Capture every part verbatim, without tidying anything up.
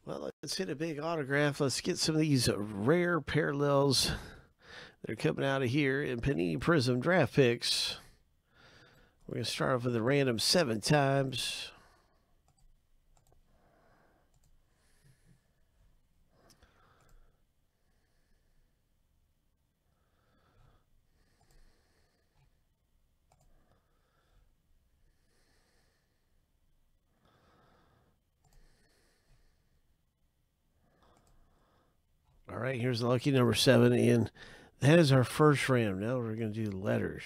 Well, let's hit a big autograph. Let's get some of these rare parallels that are coming out of here in Panini Prizm draft picks. We're going to start off with a random seven times. All right, here's the lucky number seven, and that is our first random. Now we're going to do letters.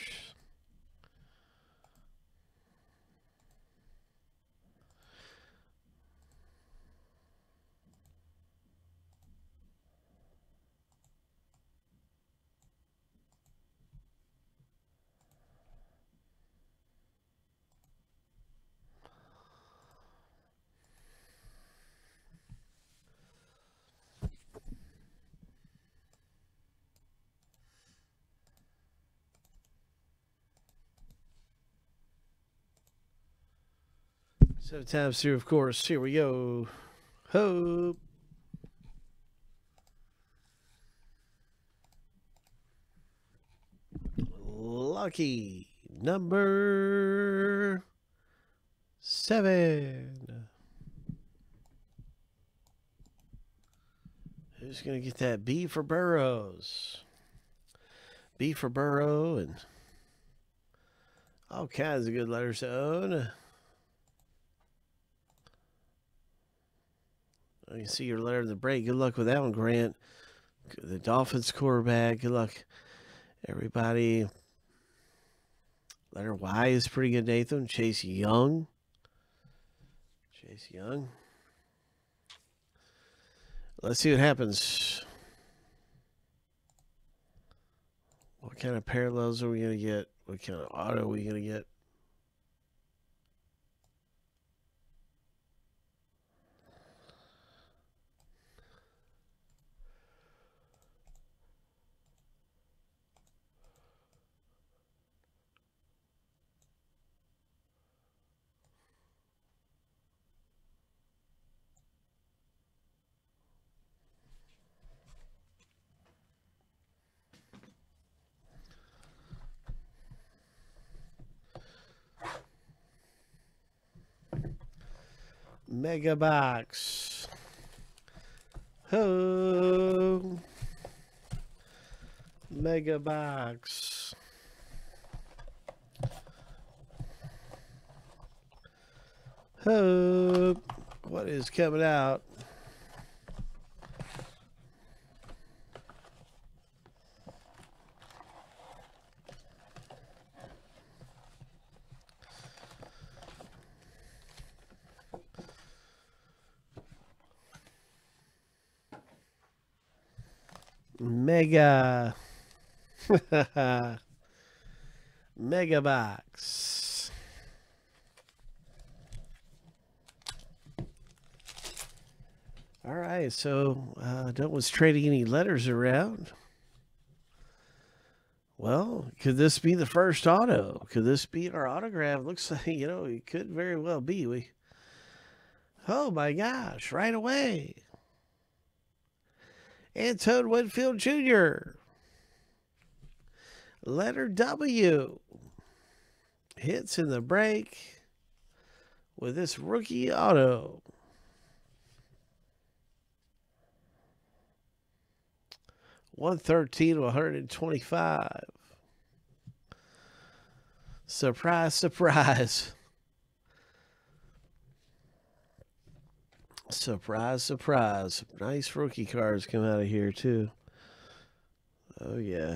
Seven times through, of course. Here we go. Hope. Lucky number seven. Who's going to get that B for Burrows? B for Burrow and all kinds of good letters to own. You see your letter of the break. Good luck with that one, Grant. The Dolphins quarterback. Good luck, everybody. Letter Y is pretty good, Nathan. Chase Young. Chase Young. Let's see what happens. What kind of parallels are we going to get? What kind of auto are we going to get? Mega box. Ho. Mega box. Ho. What is coming out? Mega. Mega box. All right, so uh, no one's trading any letters around. Well, could this be the first auto? Could this be our autograph? Looks like, you know, it could very well be. We. Oh my gosh, right away. Antone Winfield Junior Letter W. Hits in the break with this rookie auto. one thirteen to one twenty-five. Surprise, surprise. Surprise, surprise. Nice rookie cards come out of here, too. Oh, yeah.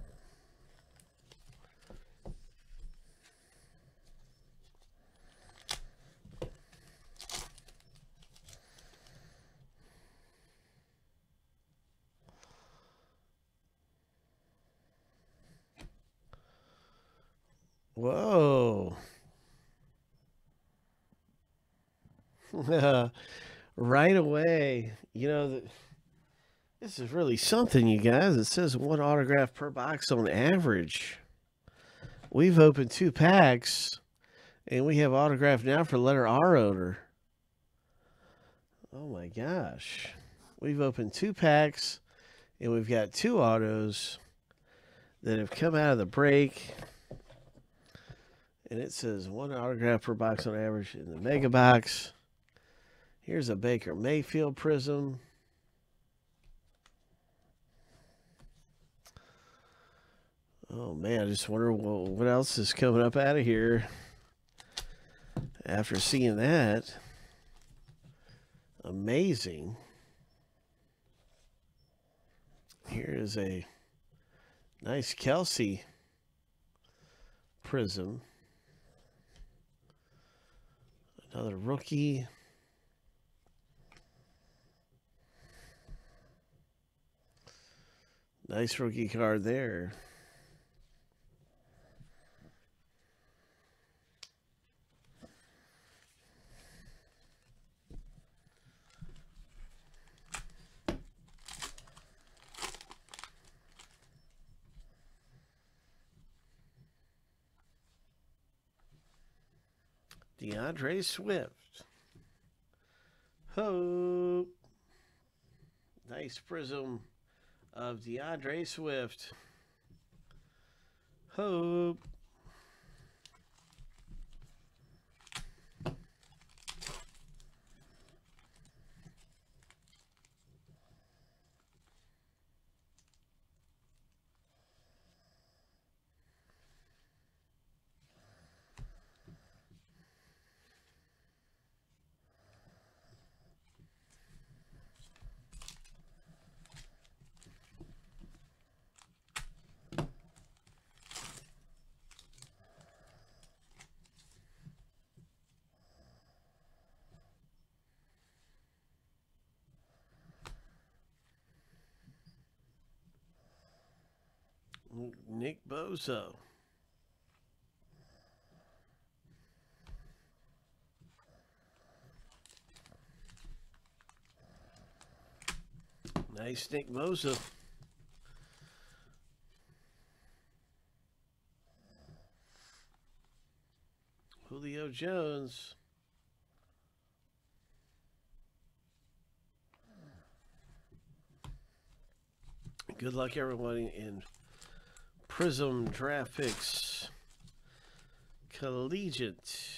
Whoa. Right away. You know, the, this is really something, you guys. It says one autograph per box on average. We've opened two packs, and we have autograph now for letter R owner. Oh my gosh. We've opened two packs, and we've got two autos that have come out of the break. And it says one autograph per box on average in the mega box. Here's a Baker Mayfield Prizm. Oh man, I just wonder what, what else is coming up out of here after seeing that. Amazing. Here is a nice Kelsey Prizm. Another rookie. Nice rookie card there. DeAndre Swift. Hope. Nice Prizm of DeAndre Swift. Hope. Nick Bosa. Nice Nick Bosa. Julio Jones. Good luck, everyone, in Prizm Draft Picks Collegiate.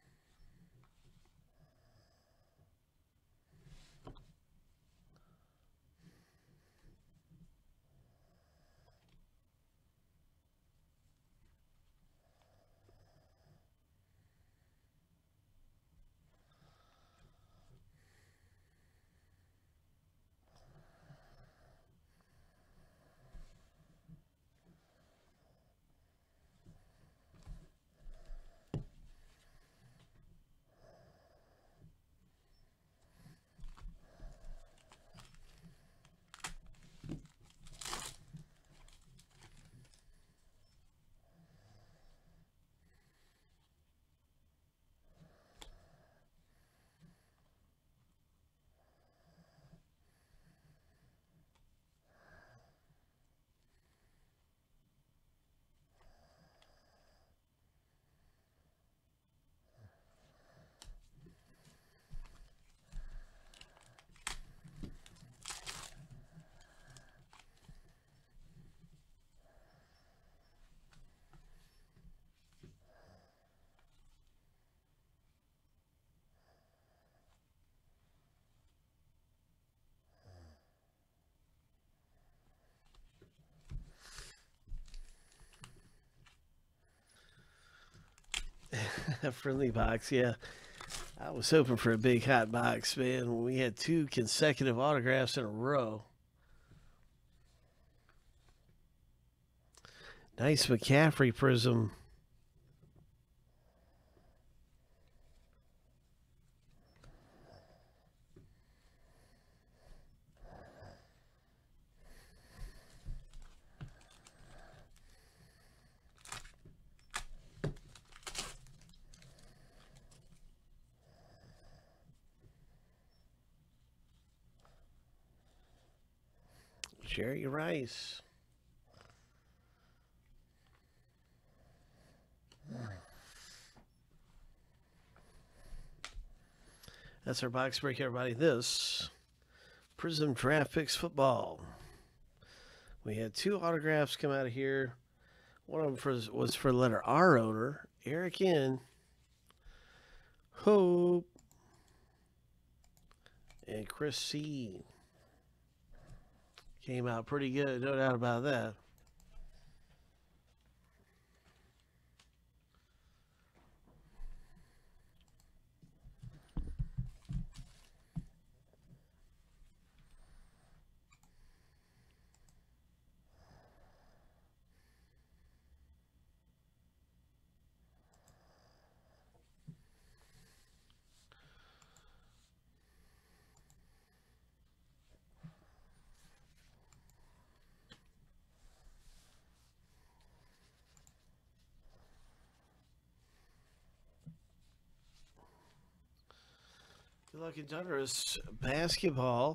Friendly box, yeah. I was hoping for a big hot box, man. We had two consecutive autographs in a row. Nice McCaffrey Prizm. Jerry Rice. That's our box break, everybody. This Prizm Draft Picks Football. We had two autographs come out of here. One of them for, was for letter R owner, Eric N. Hope. And Chris C. Came out pretty good, no doubt about that. Good luck in Thunderous basketball.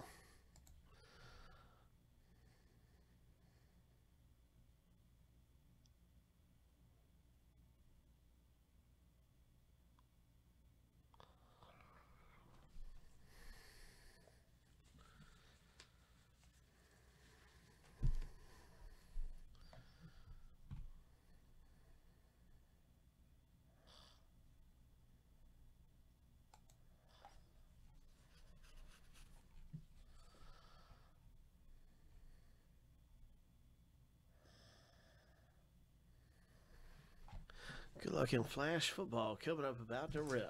Good luck in Flash football coming up about to rip.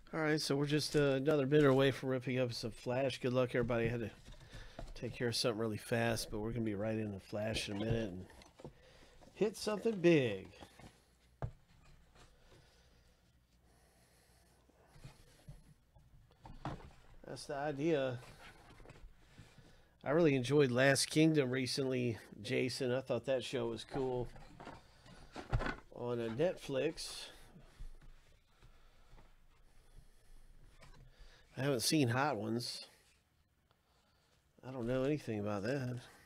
All right, so we're just uh, another minute away from ripping up some Flash. Good luck, everybody. I had to take care of something really fast, but we're going to be right into Flash in a minute and hit something big. That's the idea. I really enjoyed Last Kingdom recently, Jason. I thought that show was cool on a Netflix. I haven't seen Hot Ones. I don't know anything about that.